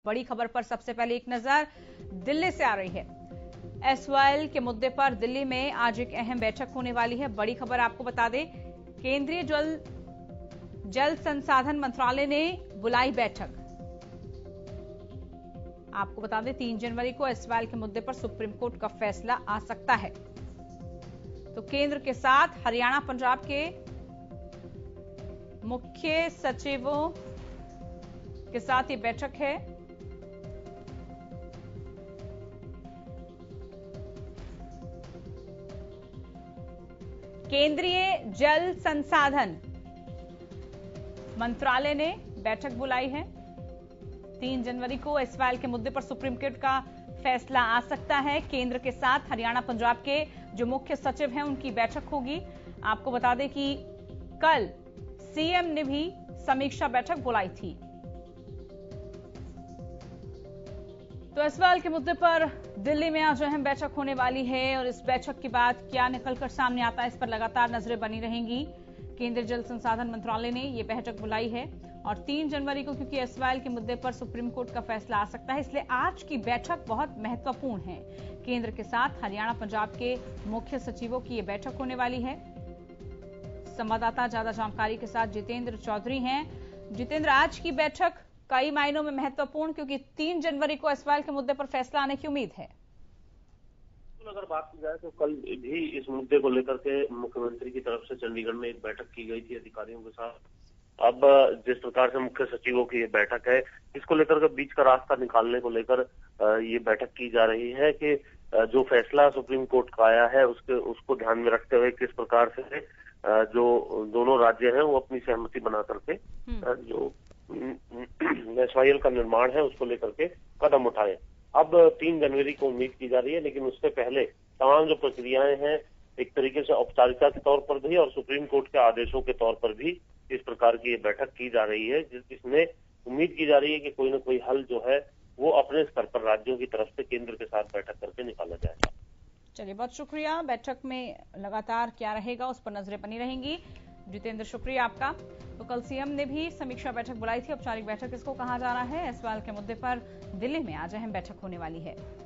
बड़ी खबर पर सबसे पहले एक नजर दिल्ली से आ रही है। एसवाईएल के मुद्दे पर दिल्ली में आज एक अहम बैठक होने वाली है। बड़ी खबर आपको बता दें, केंद्रीय जल संसाधन मंत्रालय ने बुलाई बैठक। आपको बता दें 3 जनवरी को एसवाईएल के मुद्दे पर सुप्रीम कोर्ट का फैसला आ सकता है। तो केंद्र के साथ हरियाणा पंजाब के मुख्य सचिवों के साथ ये बैठक है। केंद्रीय जल संसाधन मंत्रालय ने बैठक बुलाई है। 3 जनवरी को एसवाईएल के मुद्दे पर सुप्रीम कोर्ट का फैसला आ सकता है। केंद्र के साथ हरियाणा पंजाब के जो मुख्य सचिव हैं उनकी बैठक होगी। आपको बता दें कि कल सीएम ने भी समीक्षा बैठक बुलाई थी। तो एसवाईएल के मुद्दे पर दिल्ली में आज अहम बैठक होने वाली है और इस बैठक के बाद क्या निकलकर सामने आता है, इस पर लगातार नजरें बनी रहेंगी। केंद्रीय जल संसाधन मंत्रालय ने यह बैठक बुलाई है और 3 जनवरी को क्योंकि एसवाईएल के मुद्दे पर सुप्रीम कोर्ट का फैसला आ सकता है, इसलिए आज की बैठक बहुत महत्वपूर्ण है। केंद्र के साथ हरियाणा पंजाब के मुख्य सचिवों की यह बैठक होने वाली है। संवाददाता ज्यादा जानकारी के साथ जितेंद्र चौधरी हैं। जितेंद्र, आज की बैठक कई मायनों में महत्वपूर्ण, क्योंकि 3 जनवरी को एसवाईएल के मुद्दे पर फैसला आने की उम्मीद है। अगर बात की जाए तो कल भी इस मुद्दे को लेकर के मुख्यमंत्री की तरफ से चंडीगढ़ में एक बैठक की गई थी अधिकारियों के साथ। अब जिस प्रकार से मुख्य सचिवों की ये बैठक है, इसको लेकर के बीच का रास्ता निकालने को लेकर ये बैठक की जा रही है कि जो फैसला सुप्रीम कोर्ट का आया है उसको ध्यान में रखते हुए किस प्रकार से जो दोनों राज्य हैं वो अपनी सहमति बना करके जो एसवाईएल का निर्माण है उसको लेकर के कदम उठाए। अब 3 जनवरी को उम्मीद की जा रही है, लेकिन उससे पहले तमाम जो प्रक्रियाएं हैं एक तरीके से औपचारिकता के तौर पर भी और सुप्रीम कोर्ट के आदेशों के तौर पर भी इस प्रकार की ये बैठक की जा रही है, जिसमें उम्मीद की जा रही है कि कोई ना कोई हल जो है वो अपने स्तर पर राज्यों की तरफ से केंद्र के साथ बैठक करके निकाला जाएगा। चलिए, बहुत शुक्रिया। बैठक में लगातार क्या रहेगा उस पर नजरें बनी रहेंगी। जितेंद्र, शुक्रिया आपका। तो कल सीएम ने भी समीक्षा बैठक बुलाई थी। औपचारिक बैठक इसको कहा जा रहा है। एसवाईएल के मुद्दे पर दिल्ली में आज अहम बैठक होने वाली है।